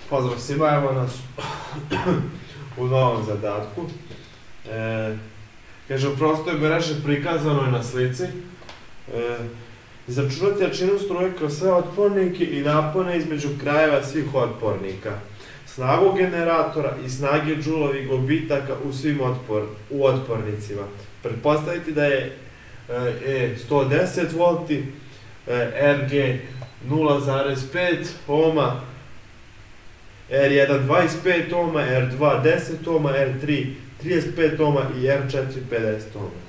Pozdrav svima, evo nas u novom zadatku. Kažem, prostoj mreže prikazano je na slici. Izračunati jačinu struje kroz sve otpornike i napone između krajeva svih otpornika. Snagu generatora i snage džulovih gubitaka u svim otpornicima. Pretpostaviti da je E 110 V, RG 0,5 ohma, R1 25 ohma, R2 10 ohma, R3 35 ohma i R4 50 ohma.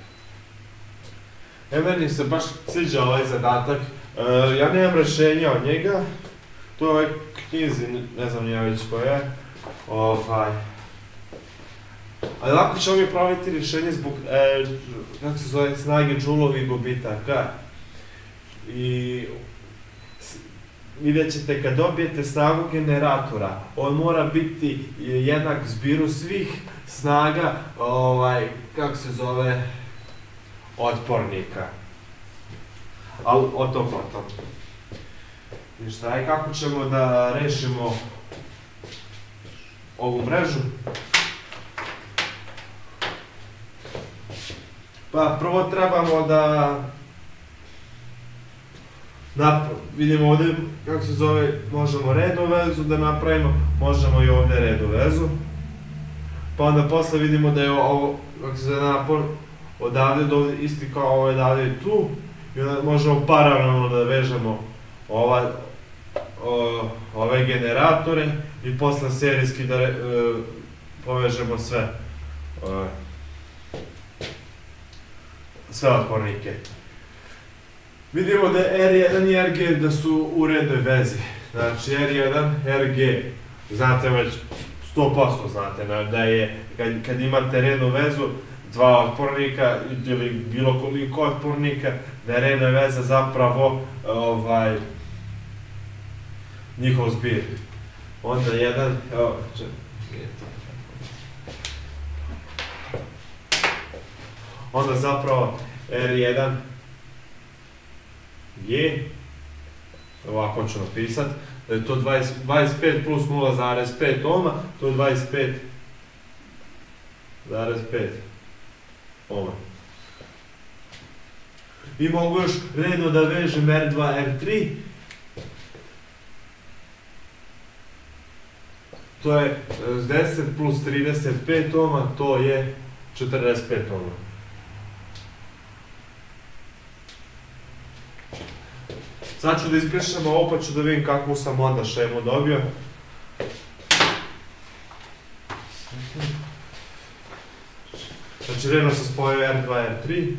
Meni se baš sviđa ovaj zadatak. Ja nemam rešenja od njega. To je ovaj knjizi, ne znam nije već koja je. Ali lako ćemo mi praviti rješenje zbog, kako se zove, snage džulovih gubitaka. I vidjet ćete kad dobijete snagu generatora, on mora biti jednak zbiru svih snaga, kako se zove, otpornika. Ali o tom potom. I šta je, kako ćemo da rešimo ovu mrežu? Pa prvo trebamo da vidimo ovdje, kako se zove, možemo rednu vezu da napravimo, možemo i ovdje rednu vezu. Pa onda posle vidimo da je ovo, kako se zove, napon odavde do ovdje isti kao ovo je odavde i tu. I onda možemo paralelno da vežemo ove generatore i posle serijski da povežemo sve otpornike. Vidimo da R1 i RG da su u rednoj vezi. Znači R1, RG, znate već 100% znate da je, kad imate rednu vezu, dva otpornika ili bilo koliko otpornika, da je redna veza zapravo njihov zbir. Onda jedan, onda zapravo R1 G, ovako ću napisati, da je to 25 plus 0,5 ohma, to je 25,5 ohma. I mogu još redno da vežem R2, R3, to je 10 plus 35 ohma, to je 45 ohma. Sad ću da ispišem ovo pa ću da vidim kakvu sam onda šemu dobio. Znači redno sam spojio R2, R3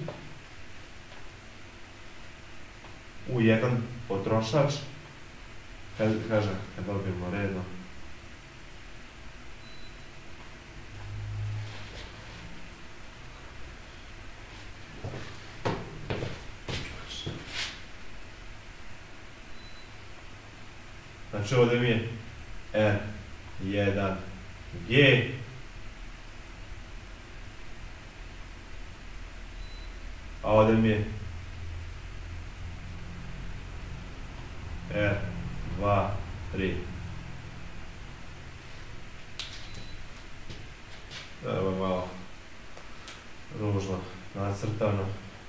u jedan potrošač. Kažem, kad dobijemo redno. Znači ovdje mi je R1G, a ovdje mi je R2, 3. Evo malo ružno nacrtano.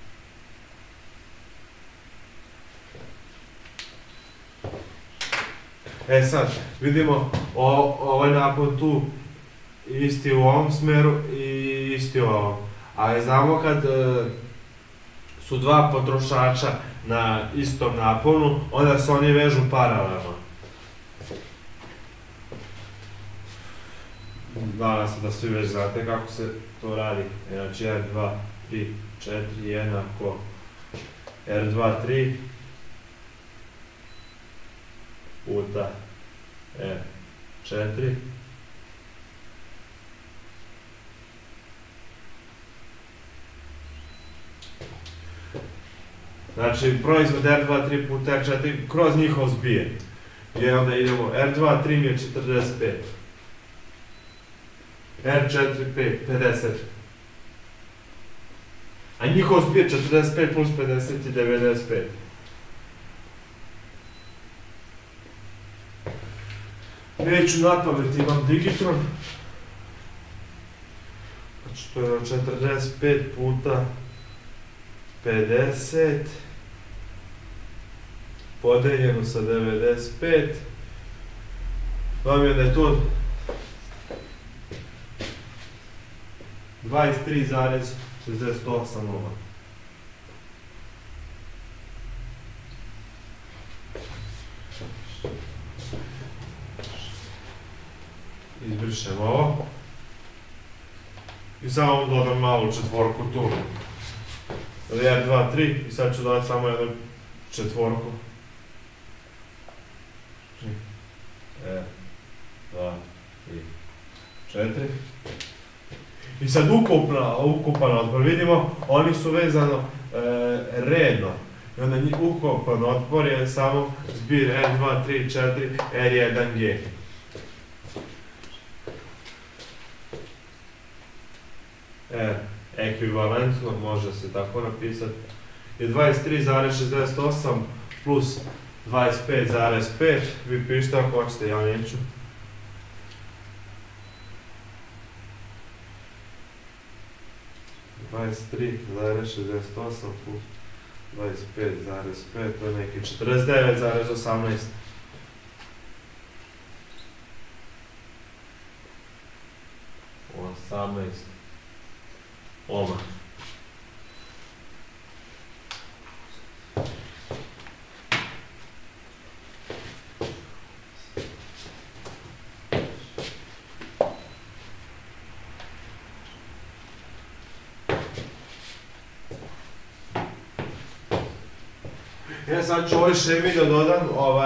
Sad, vidimo ovaj napon tu isti u ovom smeru i isti u ovom. Ali znamo kad su dva potrošača na istom naponu, onda se oni vežu paralelno. Nadam se da svi već znate kako se to radi. Znači R2, 3, 4 jednako R2, 3 puta R4 znači proizvod R2, 3 puta R4 kroz njihov zbir. I onda idemo R2, 3 mi je 45, R4, 50, a njihov zbir 45 plus 50 je 95. Neću napamet, imam digitron. Znači to je 45 puta 50 podeljeno sa 95. Vam je da je to 23,68 ohma. Izbrišem ovo. I samo dodam malu četvorku tu. 1, 2, 3 i sad ću dodati samo jednu četvorku. 1, 2, 3, 4. I sad ukupan otpor, vidimo, oni su vezano redno. I onda ukupan otpor je samo zbir R2, 3, 4, R1G. Ekvivalentno, može se tako napisati, je 23,68 plus 25,5, vi pišite ako hoćete, ja neću. – 23,68 plus 25,5, to je neki 49,18. Ohma. Ja sad ću ovoj šemi da dodam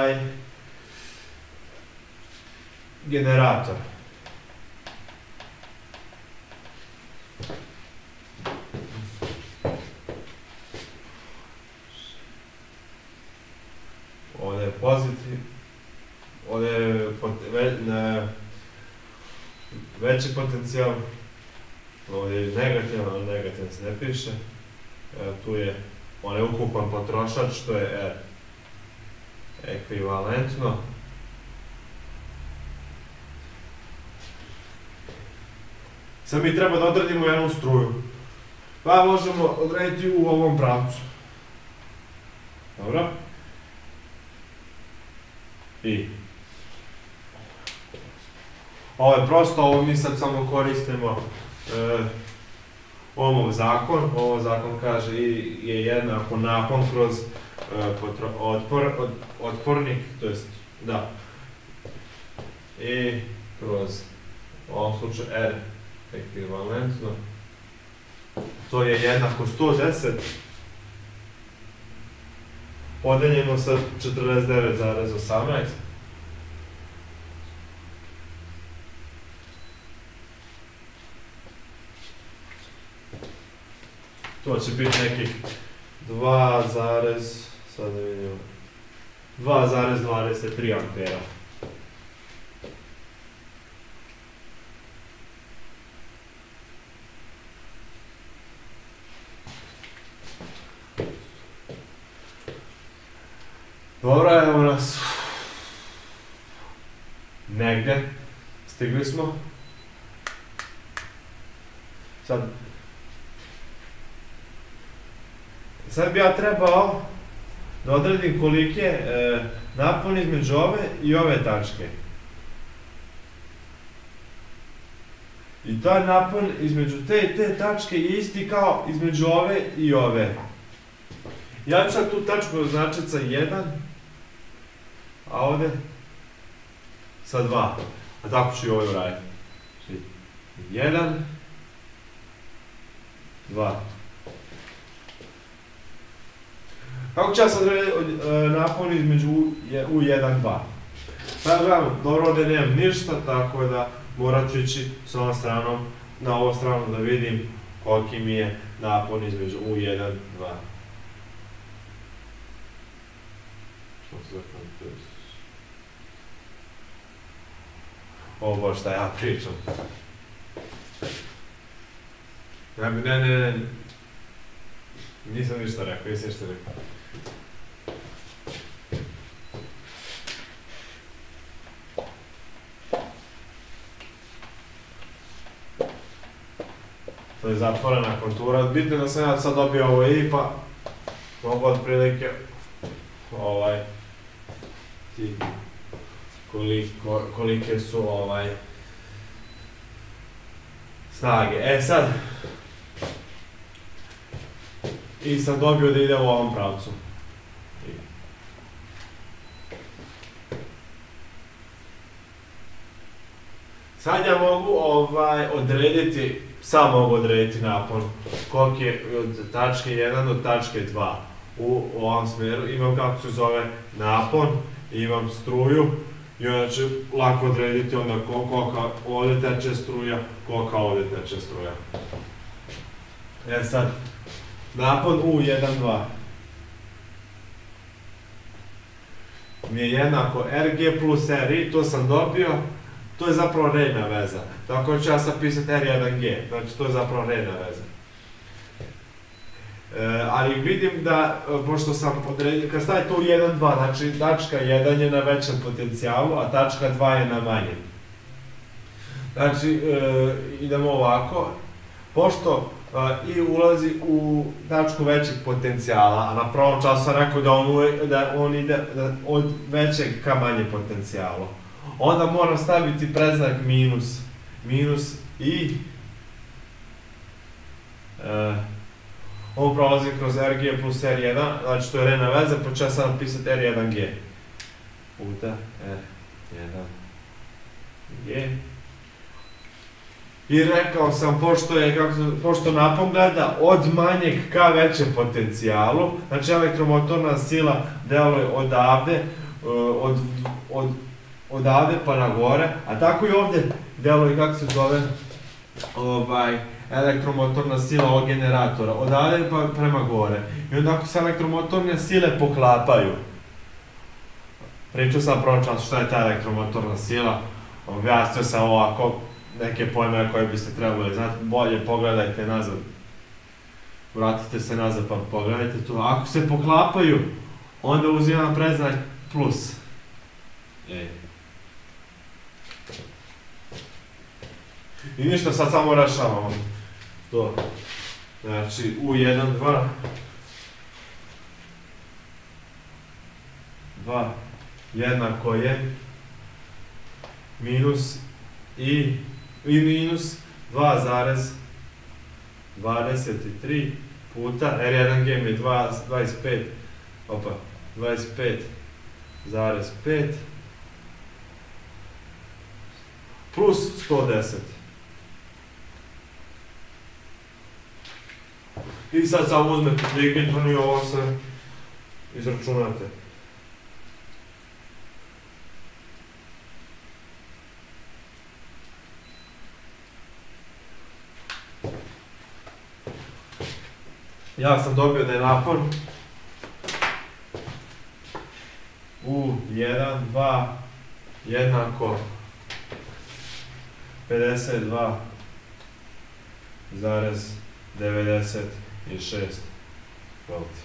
generator. Ovdje je pozitiv, ovdje je veći potencijal, ovdje je negativan, ali negativan se ne piše. Tu je onaj ukupan potrošač, što je R ekvivalentno. Sad mi treba da odredimo jednu struju. Pa možemo odrediti u ovom pravcu. Dobro? I ovo je prosto, ovo mi sad samo koristimo Ohmov zakon. Ohmov zakon kaže I je jednako napon kroz otpornik, to jest, da, I kroz, u ovom slučaju R ekvivalentno, to je jednako 110 podeljeno sa 49,18. To će biti nekih 2,23 ampera. Dobro, evo nas negde, stigli smo. Sad bi ja trebao da odredim koliki je napon između ove i ove tačke. I taj napon između te i te tačke je isti kao između ove i ove. Ja ću sad tu tačku označiti sa 1, a ovdje sa 2. A tako ću i ovo uraditi. 1, 2. Kako ću ja sad napon između U1 i 2? Sad gledam, dobro ovdje nemam ništa, tako da morat ću ići s ovom stranom na ovu stranu da vidim koliki mi je napon između U1 i 2. O bože, šta ja pričam. Ne. Nisam ništa rekao, jesi ništa rekao. to je zatvorena kontura. Bitno je da sam ja sad dobio ovo i pa mogu otprilike kolike su snage. E sad, i sam dobio da ide u ovom pravcu. Sad ja mogu odrediti, sam mogu odrediti napon koliko je od tačke 1 do tačke 2 u ovom smjeru. Imam kako se zove napon, imam struju i onda ću lako odrediti onda kolika ovdje teče struja, kolika ovdje teče struja. E sad, napon U1,2 mi je jednako Rg plus Ri, to sam dobio, to je zapravo rejna veza. Tako ću ja sad pisati R1G, znači to je zapravo rejna veza. Ali vidim da, pošto sam odredio, kad stavite u 1,2, znači tačka 1 je na većem potencijalu, a tačka 2 je na manjem. Znači, idemo ovako, pošto I ulazi u tačku većeg potencijala, a na prvom času sam rekao da on ide od većeg ka manje potencijalu. Onda moram staviti predznak minus. Minus I. On prolazi kroz Rg plus R1, znači to je rejna veza, pa ću ja sad napisati R1G. Puta R1G. I rekao sam, pošto napon gleda od manjeg ka većem potencijalu, znači elektromotorna sila deluje odavde pa na gore, a tako i ovdje deluje, kako se zove, elektromotorna sila ovog generatora, odavde pa prema gore. I onda ako se elektromotorne sile poklapaju, pričao sam prvom času šta je ta elektromotorna sila, objasnio sam ovako neke pojmove koje biste trebali znati, bolje pogledajte nazad, vratite se nazad pa pogledajte tu. Ako se poklapaju, onda uzimam predznak plus. I ništa, sad samo rešavamo to. Znači, U1, 2 jednako je minus I minus 2,23 puta R1G mi je 25,5 plus 110. I sad samo uzmete digitalno i ovo se izračunate. Ja sam dobio da je napon U1, 2 jednako 52,96 volti.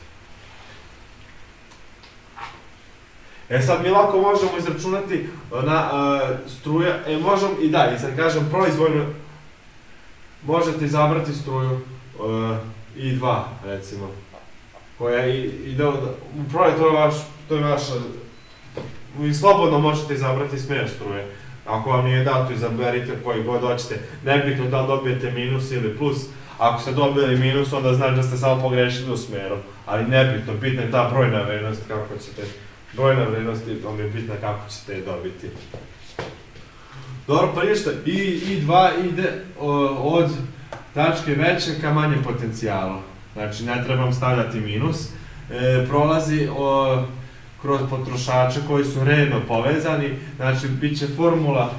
E sad mi lako možemo izračunati na struja, možemo i da, i sad kažem proizvoljno, možete izabrati struju I2 recimo, koja ide u proje, to je vaša, vi slobodno možete izabrati smjer struje. Ako vam nije dato, izaberite koji god hoćete, nebitno da li dobijete minus ili plus. Ako ste dobili minus, onda znači da ste samo pogrešili u smjeru, ali nebitno, bitna je ta brojna vrednost, brojna vrednost vam je bitna kako ćete je dobiti. Dobro, pa ništa, I2 ide od tačke veće ka manjem potencijalu, znači ne trebam stavljati minus, prolazi kroz potrošače koji su redno povezani, znači bit će formula,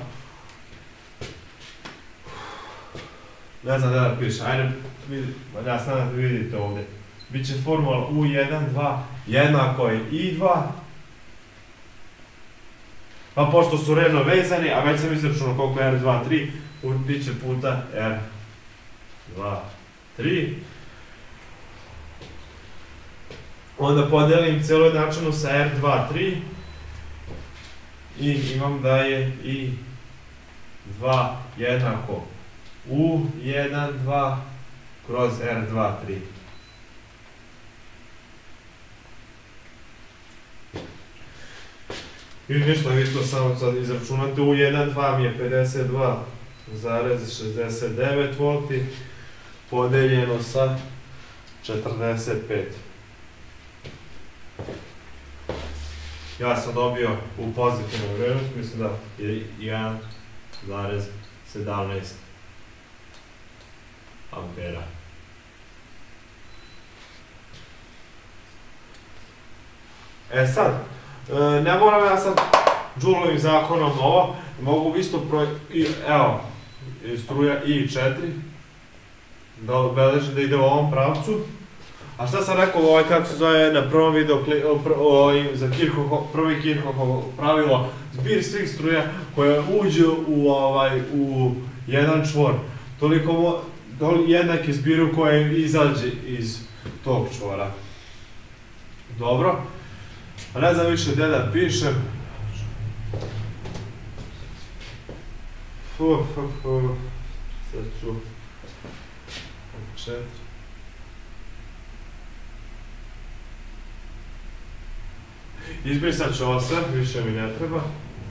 ne znam da piše, ajde, ja sam da vidite ovdje, bit će formula U1, 2 jednako je I2, pa pošto su redno vezani, a već sam izračunao koliko je R2, 3, bit će puta R2, 3. Onda podelim celu jednačinu sa R2, 3 i imam da je I2 jednako U1, 2 kroz R23. I ništa, vi to samo sad izračunate, u 1,2 mi je 52,69 volti podeljeno sa 45. Ja sam dobio u pozitivnu vrednost, mislim da je 1,17 ampera. E sad, ne moram ja sad džulovim zakonom ovo, mogu isto evo, struja I4, da obeležim da ide u ovom pravcu. A šta sam rekao, kako se zove na prvom videu za prvi Kirchhoffov pravilo, zbir svih struja koje uđu u jedan čvor, toliko jednake zbiru koje izađe iz tog čvora. Dobro, a ne znam više gde da pišem. Sad ću 4. Izbrisat ću ovo sve, više mi ne treba.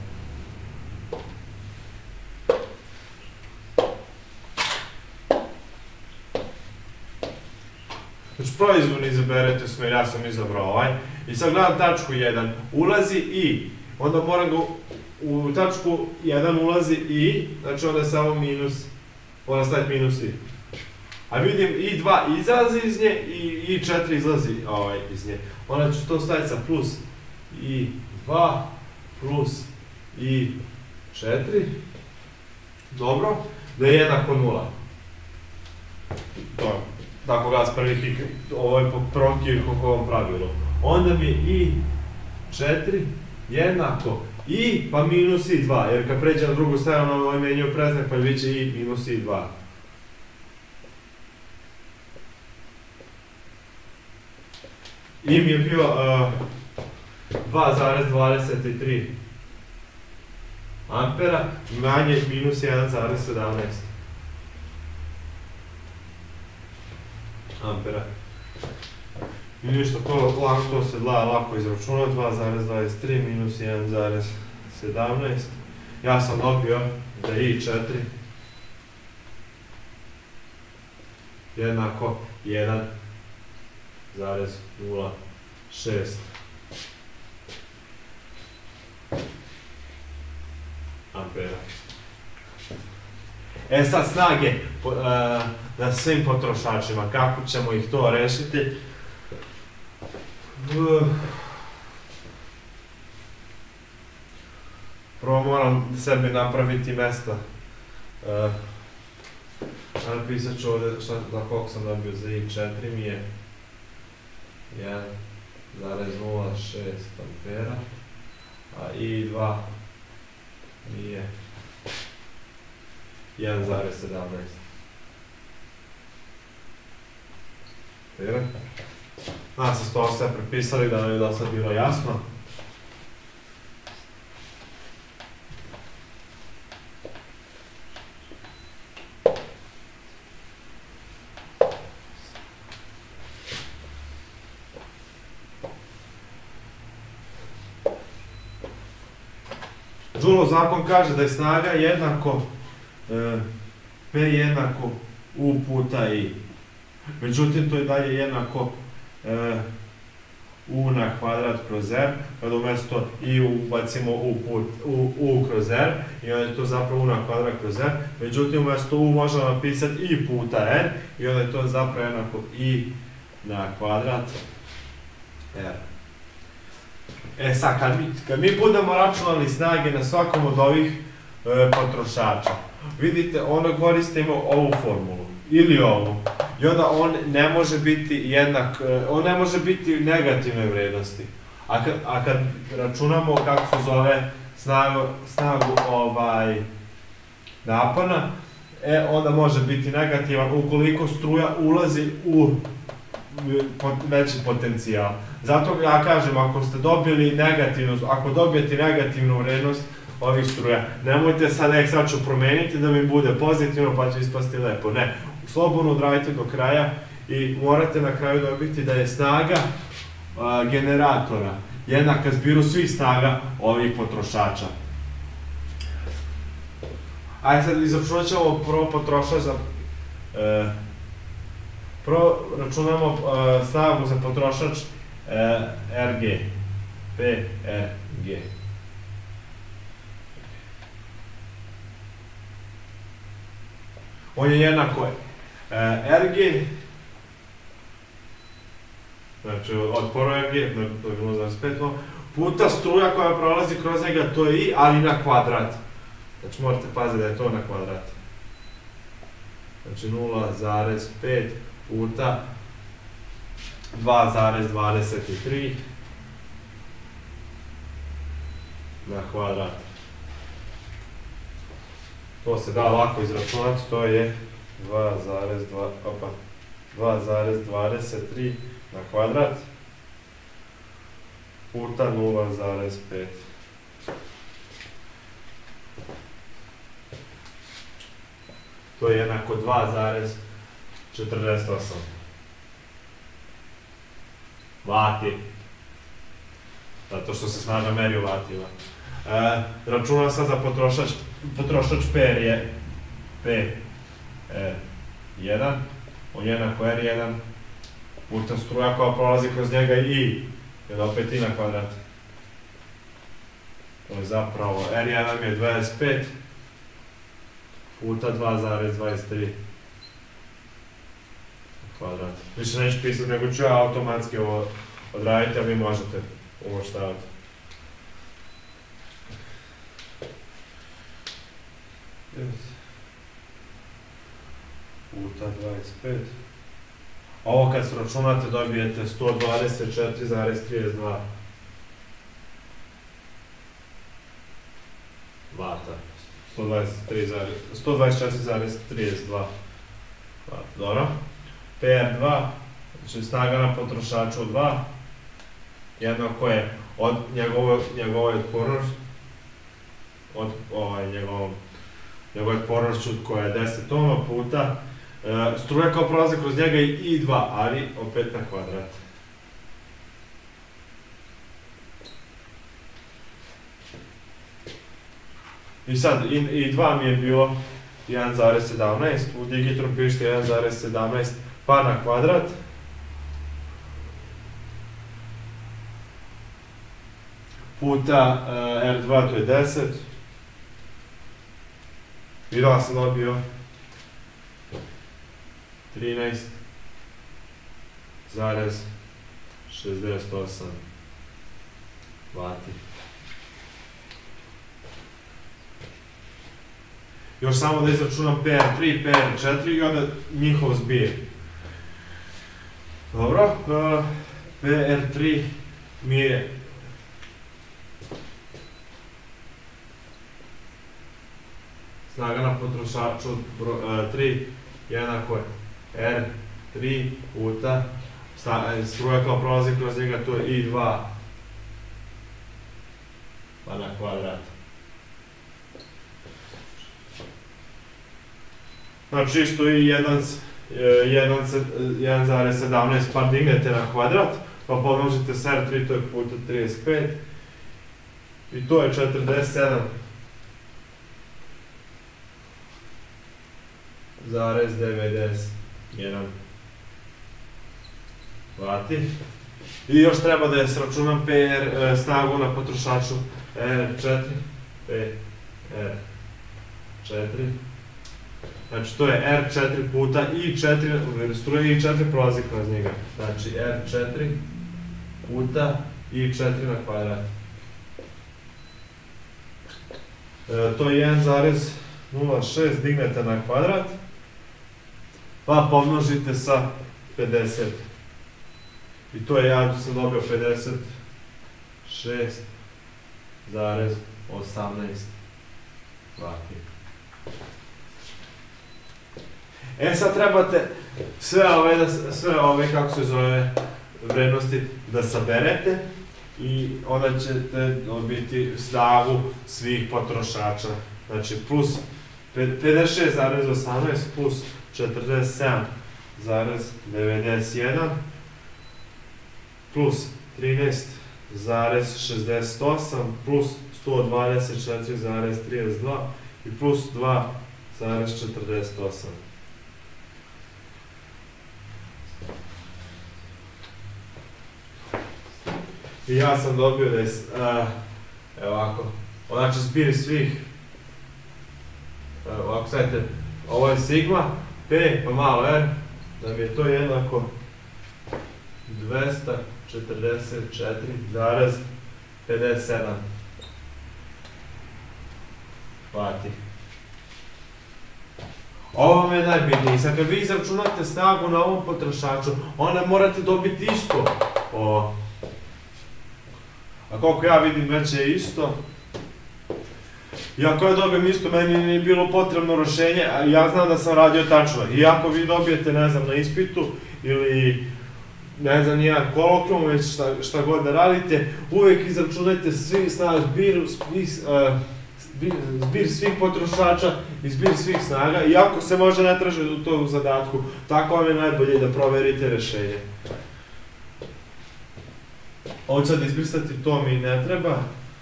Znači proizvodno izaberete smer, ja sam izabrao ovaj. I sad gledam tačku 1, ulazi I, onda moram ga, u tačku 1 ulazi I, znači onda je samo minus, moram staviti minus I. A vidim I2 izlazi iz nje i I4 izlazi iz nje. Onda ću to staviti sa plus I2 plus I4. Dobro, da je jednako 0. To je. Tako ga s prvih, ovo je po prvom Kirchhoffovom pravilu. Onda mi je I4 jednako I pa minus I2, jer kad pređe na drugu stranu ovo menjaju preznak pa bit će I minus I2. I mi je bio 2,23 ampera, manje minus 1,17 ampera. I ništa, to se lako izračuna, 2,23 minus 1,17. Ja sam dobio da je I4 jednako 1,06 ampera. E sad snage na svim potrošačima, kako ćemo ih to rešiti? Prvo moram sebi napraviti mesta. Napisat ću ovdje koliko sam dobio za I4 mi je 1,06 ampera, a I2 mi je 1,17 ampera. Nadam se to sve prepisali da nam je do sad bilo jasno. Joulov zakon kaže da je snaga jednako P jednako U puta I. Međutim, to je dalje jednako U na kvadrat kroz R, kada umjesto I ubacimo U kroz R, i onda je to zapravo U na kvadrat kroz R, međutim umjesto U možemo napisati I puta R, i onda je to zapravo jednako I na kvadrat R. E sad, kad mi budemo računali snage na svakom od ovih potrošača, vidite, onda koristimo ovu formulu, ili ovu, i onda on ne može biti jednak, on ne može biti negativne vrednosti. A kad računamo kako se zove snagu napona, onda može biti negativan ukoliko struja ulazi u veći potencijal. Zato ja kažem, ako ste dobili negativnu, ako dobijete negativnu vrednost ovih struja, nemojte sad, sad ću promeniti da mi bude pozitivno pa će ispasti lepo. Ne, slobodno odradite do kraja i morate na kraju dobiti da je snaga generatora jednaka zbiru svih snaga ovih potrošača. Ajde sad izračunat ćemo prvo potrošač za... Prvo računamo snagu za potrošač RG. PRG. On je jednako RG, znači otpor RG, to je 0,5, puta struja koja prolazi kroz njega, to je I, ali na kvadrat. Znači morate paziti da je to na kvadrat. Znači 0,5 puta 2,23 na kvadrat. To se da lako izračunati, to je 2,23 na kvadrat puta 0,5. To je jednako 2,48 vati. Zato što se snaga meri u vatima. Računam sad za potrošač PR1, on je jednako R1 puta struja koja prolazi kroz njega I, jer opet I na kvadrat. To je zapravo R1 je 25 puta 2,23 kvadrat. Više neću pisati, nego ću ja automatski ovo odraditi, a vi možete uvrštavati. Puta 25. Ovo kad sračunate dobijete 124,32 vata. 124,32 vata. Dobro. PR2, znači snaga na potrošaču 2, jednako je od njegove otpornosti, njegove otpornošću koja je 10 ohma puta struja koja prolazi kroz njega i 2, ali opet na kvadrat. I sad, i 2 mi je bilo 1,17, u digitoru pišete 1,17 pa na kvadrat. Puta R2, to je 10. I da sam dobio 13,68 vati. Još samo da izračunam PR3, PR4 i onda njihov zbir. Dobro, PR3 mi je snaga na potrošaču 3 jednako je R3 puta struja koja prolazi kroz njega, to je I2 pa na kvadrat. Znači isto i 1,17 pa dignete na kvadrat, pa pomnožite s R3, to je puta 35 i to je 47,91 vati. I još treba da je sračunam PR snagu na potrošaču R4, PR4. Znači to je R4 puta I4, struja I4 prolazi kroz njega. Znači R4 puta I4 na kvadrat. To je 1,06 dignete na kvadrat, pa pomnožite sa 50. I to je, ja sam dobio 56,18 vati. Sad trebate sve ove, kako se zove, vrednosti da saberete i onda ćete dobiti snagu svih potrošača. Znači plus 56,18 plus 47,91 plus 13,68 plus 124,32 i plus 2,48. I ja sam dobio da je, evo ovako, znači zbir svih, ovako sadite, ovo je sigma, p pa malo r, da bi je to jednako 244,57 vati. Ovo vam je najbitnije. Sad kad vi izračunate snagu na ovom potrošaču, onda morate dobiti isto ovo. A koliko ja vidim, već je isto. I ako ja dobijem isto, meni nije bilo potrebno rešenje, a ja znam da sam radio tačno. I ako vi dobijete, ne znam, na ispitu ili ne znam, nijedan kolokvijum, već šta god da radite, uvek izračunajte zbir svih potrošača i zbir svih snaga, iako se može ne tražiti u tom zadatku, tako vam je najbolje da proverite rešenje. Ovo sad izbrisati, to mi ne treba.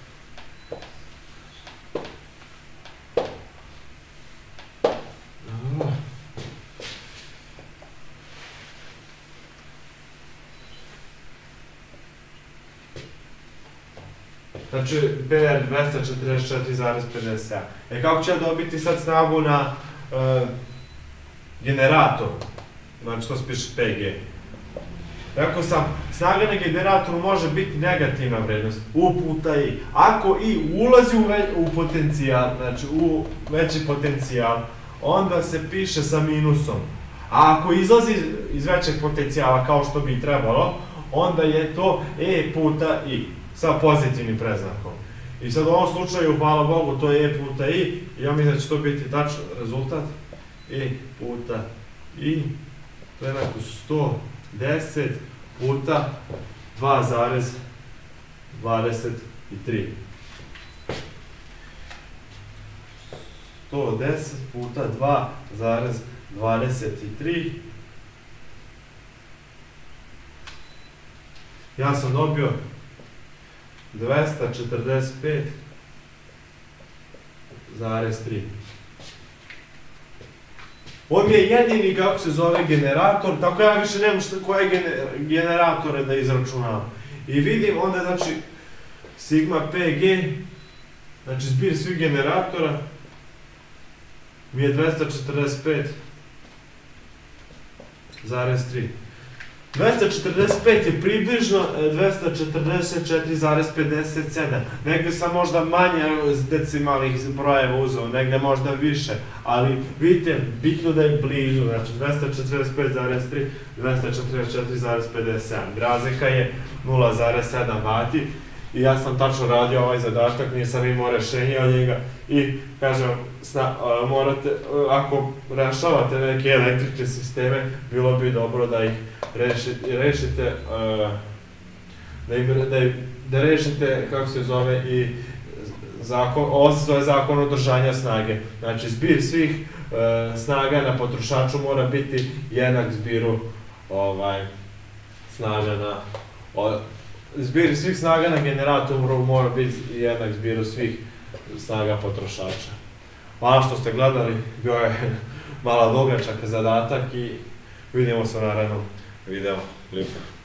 Znači, PR 244,57. Kako ću ja dobiti sad snagu na generator? Znači, to se piše PG. Rekao sam, snaga na generatoru može biti negativna vrednost, U puta I. Ako I ulazi u potencijal, znači u veći potencijal, onda se piše sa minusom. A ako izlazi iz većeg potencijala, kao što bi trebalo, onda je to E puta I, sa pozitivnim preznakom. I sad u ovom slučaju, hvala Bogu, to je E puta I, i ja mislim da će to biti tačan rezultat. E puta I, to je jednako 110 puta 2,23. 110 puta 2,23. Ja sam dobio 245,3. On mi je jedini, kako se zove, generator, tako ja više nemam koje generatore da izračunavam. I vidim onda, znači, sigma PG, znači zbir svih generatora, mi je 245,3. 245 je približno 244,57. Negde sam možda manje decimalnih brojeva uzeo, negde možda više, ali vidite, bitno da je blizu, znači 245,3, 244,57. Razlika je 0,7 vati i ja sam tačno radio ovaj zadatak, nisam imao rešenje od njega i kažem, morate, ako rešavate neke električne sisteme, bilo bi dobro da ih rešite, da rešite, kako se zove, i ovo se zove zakon održanja snage. Znači, zbir svih snaga na potrošaču mora biti jednak zbiru snaga na... Zbir svih snaga na generatoru mora biti jednak zbiru svih snaga potrošača. Hvala što ste gledali, bio je malo dugačak zadatak i vidimo se u narednom videu. Lijepo.